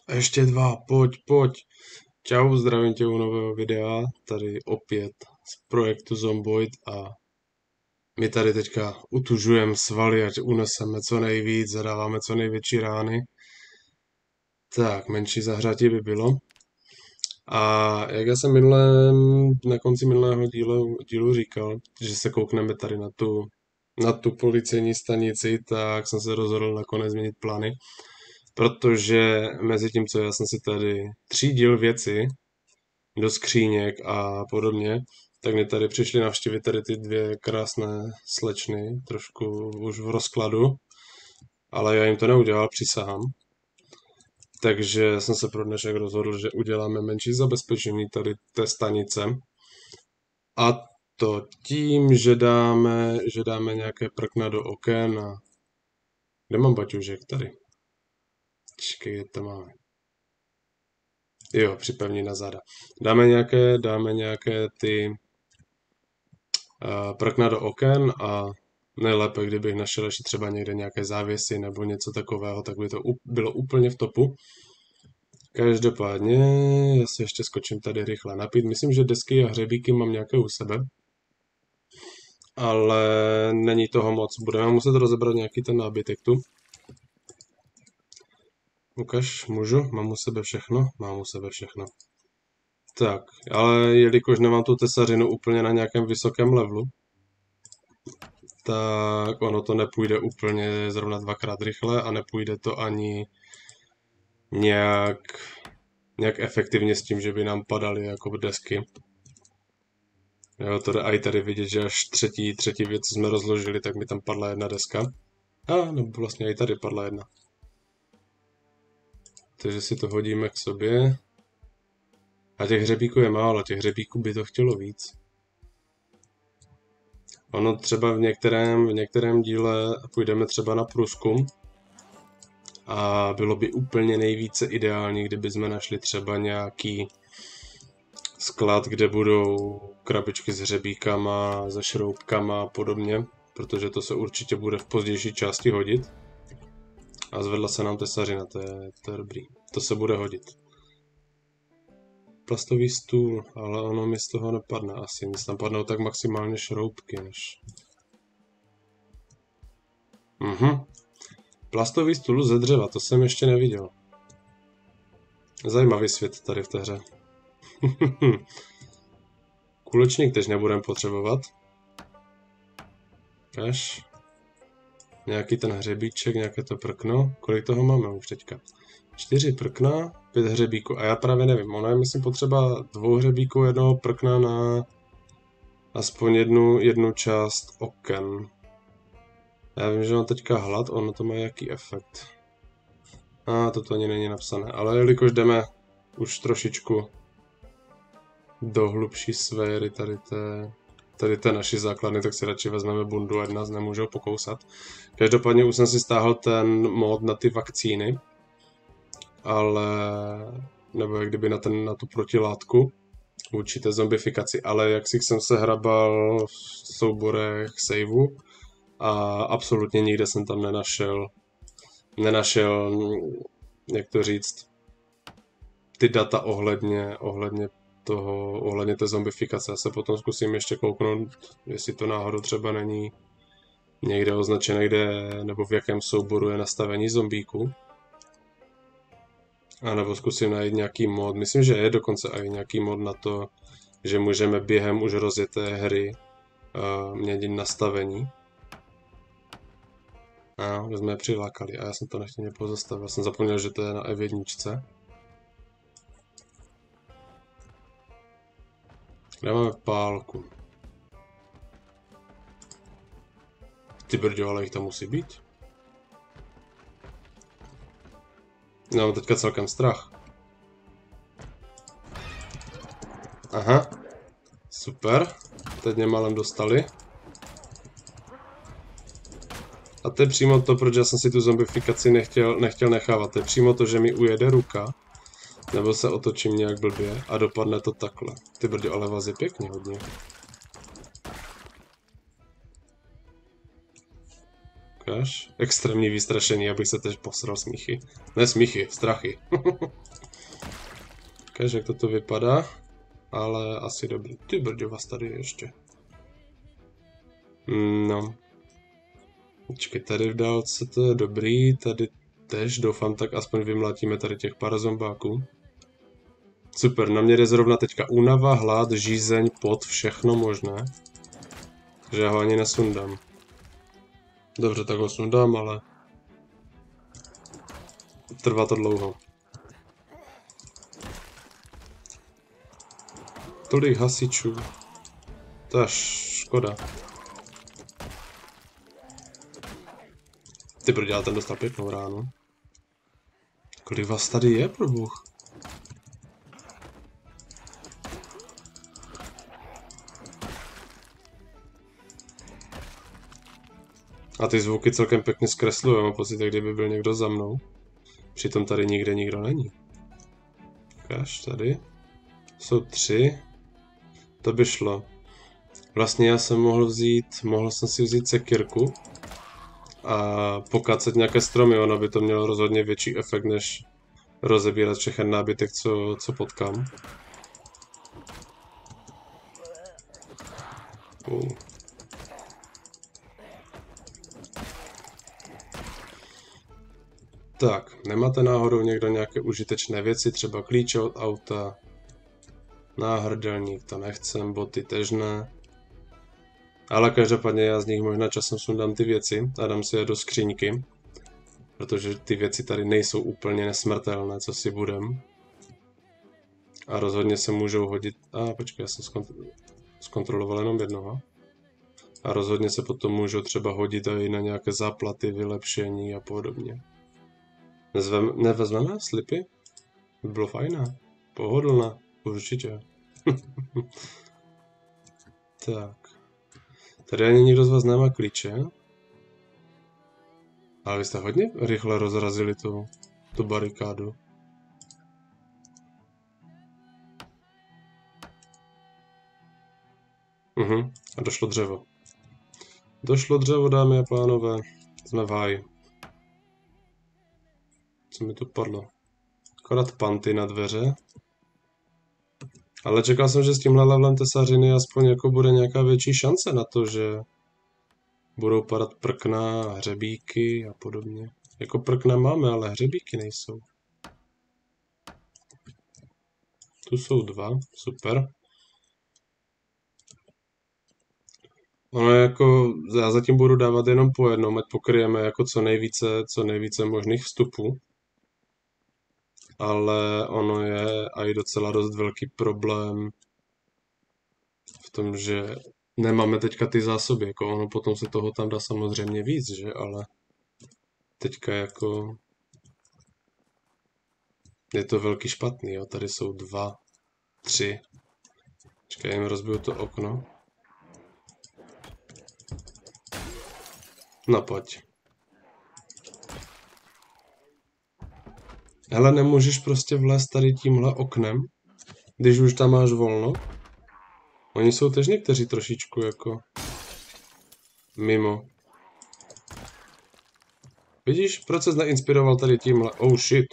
A ještě dva, pojď. Čau, zdravím tě u nového videa, tady opět z projektu Zomboid a my tady teďka utužujeme svaly, ať uneseme co nejvíc, zadáváme co největší rány. Tak, menší zahřátí by bylo. A jak já jsem na konci minulého dílu říkal, že se koukneme tady na tu policejní stanici, tak jsem se rozhodl nakonec změnit plány, protože mezi tím, co já jsem si tady třídil věci do skříněk a podobně, tak mě tady přišli navštívit tady ty dvě krásné slečny, trošku už v rozkladu, ale já jim to neudělal, přísahám. Takže jsem se pro dnešek rozhodl, že uděláme menší zabezpečení tady té stanice. A to tím, že dáme nějaké prkna do oken a... Kde mám baťužek? Tady. Čekej, kde to máme. Jo, připevní na záda. Dáme nějaké ty prkna do oken a nejlépe, kdybych našel ještě třeba někde nějaké závěsy nebo něco takového, tak by to bylo úplně v topu. Každopádně, já si ještě skočím tady rychle napít. Myslím, že desky a hřebíky mám nějaké u sebe. Ale není toho moc. Budeme muset rozebrat nějaký ten nábytek tu. Ukaž, můžu? Mám u sebe všechno? Mám u sebe všechno. Tak, ale jelikož nemám tu tesařinu úplně na nějakém vysokém levelu, tak ono to nepůjde úplně zrovna dvakrát rychle a nepůjde to ani nějak efektivně s tím, že by nám padaly jako desky. Jo, to jde i tady vidět, že až třetí věc, co jsme rozložili, tak mi tam padla jedna deska. A nebo vlastně i tady padla jedna. Takže si to hodíme k sobě. A těch hřebíků je málo, těch hřebíků by to chtělo víc. Ono třeba v některém díle půjdeme třeba na průzkum a bylo by úplně nejvíce ideální, kdyby jsme našli třeba nějaký sklad, kde budou krabičky s hřebíkama, se šroubkama a podobně, protože to se určitě bude v pozdější části hodit. A zvedla se nám tesařina, to je dobrý. To se bude hodit. Plastový stůl, ale ono mi z toho nepadne asi. Nic tam padnou tak maximálně šroubky, než... Plastový stůl ze dřeva, to jsem ještě neviděl. Zajímavý svět tady v té hře. Kulečník teď nebudeme potřebovat. Až. Nějaký ten hřebíček, nějaké to prkno. Kolik toho máme už teďka? 4 prkna, 5 hřebíků. A já právě nevím, ono je myslím potřeba 2 hřebíků, jednoho prkna na aspoň jednu část oken. Já vím, že mám teďka hlad, ono to má jaký efekt. Toto ani není napsané, ale jelikož jdeme už trošičku do hlubší sféry tady té naší základny, tak si radši vezmeme bundu, ať nás nemůžou pokousat. Každopádně už jsem si stáhl ten mod na ty vakcíny, ale nebo jak kdyby na tu protilátku vůči té zombifikaci, ale jak si jsem se hrabal v souborech saveu a absolutně nikde jsem tam nenašel, jak to říct, ty data ohledně té zombifikace. Já se potom zkusím ještě kouknout, jestli to náhodou třeba není někde označené, nebo v jakém souboru je nastavení zombíku. A nebo zkusím najít nějaký mod. Myslím, že je dokonce i nějaký mod na to, že můžeme během už rozjeté hry měnit nastavení. Už jsme je přilákali a já jsem to nechtěně pozastavil. Já jsem zapomněl, že to je na F1. Kde máme pálku? Ty brďo, ale jich tam musí být. Já mám teďka celkem strach. Aha. Super. Teď mě málem dostali. A to je přímo to, proč já jsem si tu zombifikaci nechtěl nechávat. To je přímo to, že mi ujede ruka. Nebo se otočím nějak blbě a dopadne to takhle. Ty brďo, ale vás je pěkně hodně. Ukáž? Extrémní vystrašení, abych se teď posral smíchy. Ne smíchy, strachy. Ukáž, jak toto vypadá. Ale asi dobrý. Ty brďo, vás tady ještě. No. Počkej, tady v dálce to je dobrý, tady tež doufám, tak aspoň vymlátíme tady těch pár zombáků. Super, na mě jde zrovna teďka únava, hlad, žízeň, pot, všechno možné. Že já ho ani nesundám. Dobře, tak ho sundám, ale trvá to dlouho. Tolik hasičů. To je škoda. Ty brďá, ten dostal pěknou ránu. Kolik vás tady je, probůh? A ty zvuky celkem pěkně zkreslují, mám pocit, jak kdyby byl někdo za mnou. Přitom tady nikde nikdo není. Ukáž, tady. Jsou 3. To by šlo. Vlastně já jsem mohl jsem si vzít sekírku a pokácet nějaké stromy, ono by to mělo rozhodně větší efekt, než rozebírat všechny nábytek, co potkám. Tak, nemáte náhodou někdo nějaké užitečné věci, třeba klíče od auta, náhrdelník, to nechcem, boty tež ne. Ale každopádně já z nich možná časem sundám ty věci a dám si je do skříňky, protože ty věci tady nejsou úplně nesmrtelné, co si budem. A rozhodně se můžou hodit... počkej, já jsem zkontroloval jenom jednoho. A rozhodně se potom můžou třeba hodit i na nějaké záplaty, vylepšení a podobně. Nevezmeme slipy? By bylo fajné. Pohodlné. Určitě. Tak. Tady ani nikdo z vás nemá klíče. Ale vy jste hodně rychle rozrazili tu barikádu. A došlo dřevo. Došlo dřevo, dámy a pánové. Jsme v háji. Co mi tu padlo? Akorát panty na dveře. Ale čekal jsem, že s tímhle levelem tesařiny aspoň jako bude nějaká větší šance na to, že budou padat prkna, hřebíky a podobně. Jako prkna máme, ale hřebíky nejsou. Tu jsou 2, super. Ono jako, já zatím budu dávat jenom po jednom, ať pokryjeme jako co nejvíce možných vstupů. Ale ono je i docela dost velký problém v tom, že nemáme teďka ty zásoby, jako ono potom se toho tam dá samozřejmě víc, že, ale teďka jako je to velký špatný, jo, tady jsou 2, 3. Počkej, jim rozbiju to okno. No pojď. Hele, nemůžeš prostě vlézt tady tímhle oknem, když už tam máš volno. Oni jsou tež někteří trošičku jako mimo. Vidíš, proč ses neinspiroval tady tímhle? Oh shit.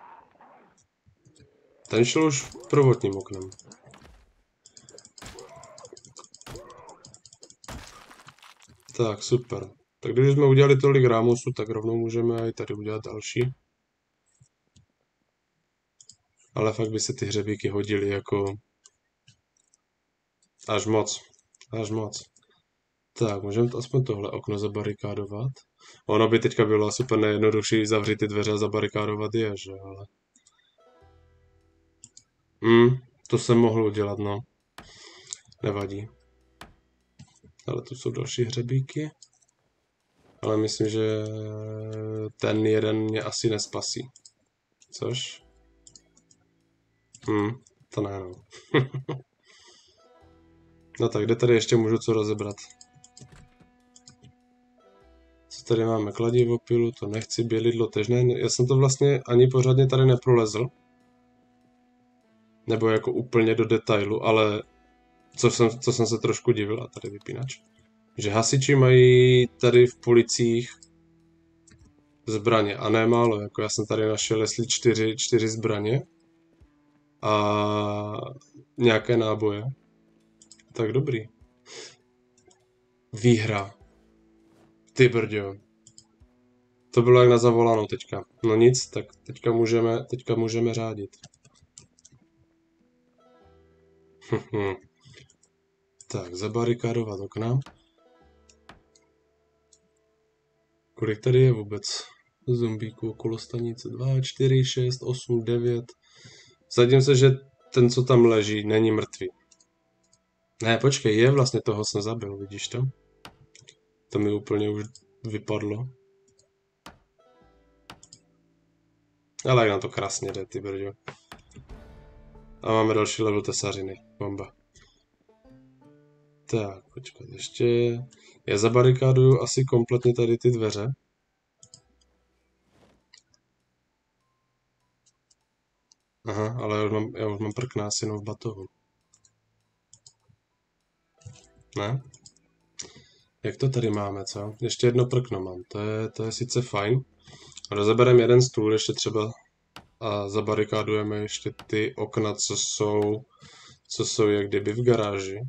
Ten šel už prvotním oknem. Tak, super. Tak když jsme udělali tolik rámusů, tak rovnou můžeme i tady udělat další. Ale fakt by se ty hřebíky hodily jako... Až moc. Až moc. Tak, můžeme to aspoň tohle okno zabarikádovat. Ono by teďka bylo super nejjednodušší zavřít ty dveře a zabarikádovat je, že, ale... To jsem mohl udělat, no. Nevadí. Ale tu jsou další hřebíky. Ale myslím, že ten jeden mě asi nespasí. Což? To ne, no. No tak, kde tady ještě můžu co rozebrat? Co tady máme? Kladivo, pilu, to nechci, bělidlo tež ne. Já jsem to vlastně ani pořádně tady neprolezl. Nebo jako úplně do detailu, ale co jsem se trošku divil, a tady vypínač. Že hasiči mají tady v policích zbraně. A ne málo, jako já jsem tady našel jestli čtyři zbraně a nějaké náboje. Tak dobrý. Výhra. Ty brďo. To bylo jak na zavolanou teďka. No nic, tak teďka můžeme řádit. Tak, zabarikádovat okna. Kolik tady je vůbec zombíků okolo stanice? 2, 4, 6, 8, 9. Zadím se, že ten, co tam leží, není mrtvý. Ne, počkej, je vlastně, toho jsem zabil, vidíš to? To mi úplně už vypadlo. Ale jak nám to krásně jde, ty brďo. A máme další level tesařiny. Bomba. Tak, počkat, ještě... Já zabarikáduju asi kompletně tady ty dveře. Aha, ale já už mám prknás jenom v batohu. Ne? Jak to tady máme, co? Ještě jedno prkno mám, to je sice fajn. Ale zabereme jeden stůl ještě třeba a zabarikádujeme ještě ty okna, co jsou jak kdyby v garáži.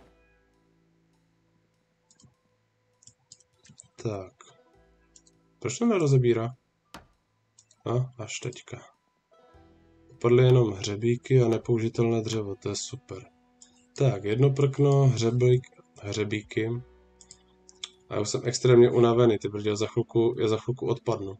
Tak. Proč to nerozebírá? Až teďka. Padly jenom hřebíky a nepoužitelné dřevo, to je super. Tak, jedno prkno, hřebíky. A já už jsem extrémně unavený, ty brdě, já za chvilku odpadnu.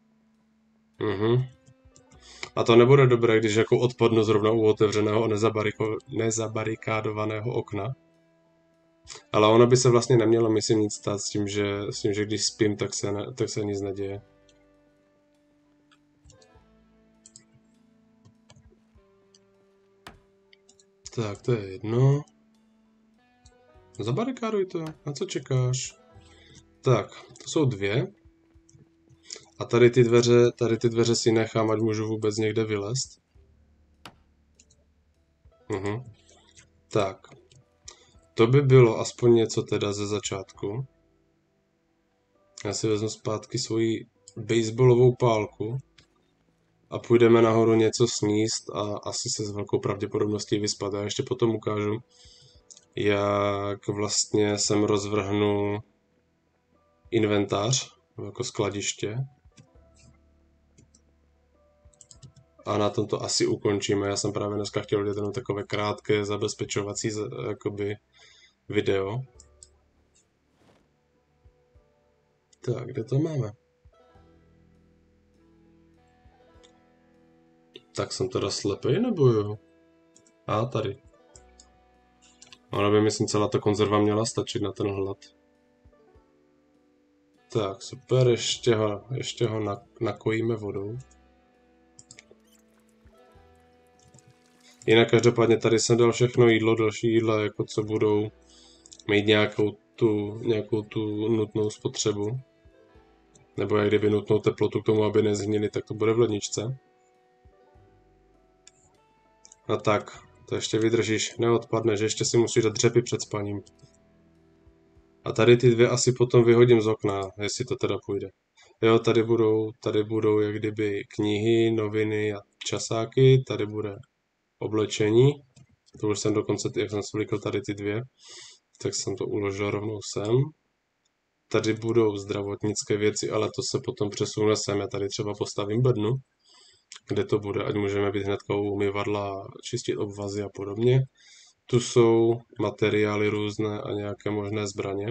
A to nebude dobré, když jako odpadnu zrovna u otevřeného a nezabarikádovaného okna. Ale ono by se vlastně nemělo, myslím, nic stát s tím, že když spím, tak se nic neděje. Tak, to je jedno. Zabarikáduj to, na co čekáš? Tak, to jsou dvě. A tady ty dveře si nechám, ať můžu vůbec někde vylézt. Tak. To by bylo aspoň něco teda ze začátku. Já si vezmu zpátky svoji baseballovou pálku a půjdeme nahoru něco sníst a asi se s velkou pravděpodobností vyspat. Já ještě potom ukážu, jak vlastně jsem rozvrhnul inventář, jako skladiště. A na tom to asi ukončíme. Já jsem právě dneska chtěl udělat jenom takové krátké zabezpečovací jakoby video. Tak, kde to máme? Tak jsem teda slepej, nebo jo? Tady. Ono by, myslím, celá ta konzerva měla stačit na ten hlad. Tak, super, ještě ho nakojíme vodou. Jinak každopádně tady jsem dal všechno jídlo, další jídla, jako co budou mít nějakou tu nutnou spotřebu. Nebo jak kdyby nutnou teplotu k tomu, aby nezhnily, tak to bude v ledničce. A tak, to ještě vydržíš, neodpadneš, ještě si musíš dát dřepy před spaním. A tady ty dvě asi potom vyhodím z okna, jestli to teda půjde. Jo, tady budou jak kdyby knihy, noviny a časáky, tady bude oblečení. To už jsem dokonce, jak jsem svlíkl tady ty dvě, tak jsem to uložil rovnou sem. Tady budou zdravotnické věci, ale to se potom přesune sem. Já tady třeba postavím bednu, kde to bude, ať můžeme být hnedka u umyvadla, čistit obvazy a podobně. Tu jsou materiály různé a nějaké možné zbraně.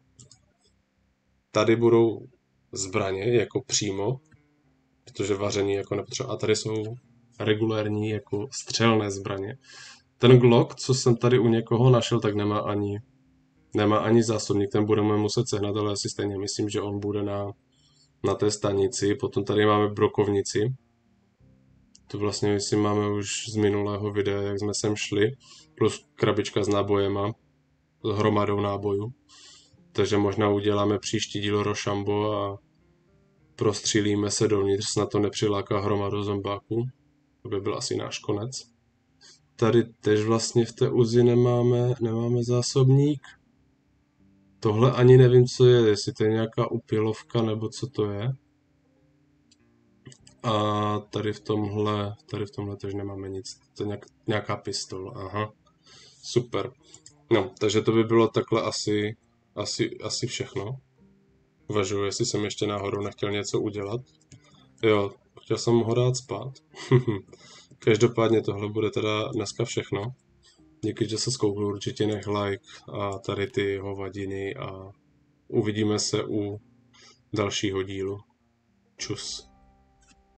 Tady budou zbraně jako přímo, protože vaření jako nepotřeba. A tady jsou regulérní jako střelné zbraně. Ten Glock, co jsem tady u někoho našel, tak nemá ani zásobník, ten budeme muset sehnat, ale asi stejně myslím, že on bude na té stanici. Potom tady máme brokovnici. To vlastně myslím máme už z minulého videa, jak jsme sem šli. Plus krabička s nábojema, s hromadou nábojů. Takže možná uděláme příští díl Rošambo a prostřílíme se dovnitř, snad to nepřiláká hromadu zombáků. To by byl asi náš konec. Tady tež vlastně v té uzi nemáme zásobník. Tohle ani nevím, co je, jestli to je nějaká upilovka nebo co to je. A tady v tomhle tež nemáme nic. To je nějaká pistol, aha. Super. No, takže to by bylo takhle asi všechno. Uvažuji, jestli jsem ještě náhodou nechtěl něco udělat. Jo, chtěl jsem ho dát spát. Každopádně tohle bude teda dneska všechno. Díky, že se skoukl, určitě nech like a tady ty hovadiny a uvidíme se u dalšího dílu. Čus.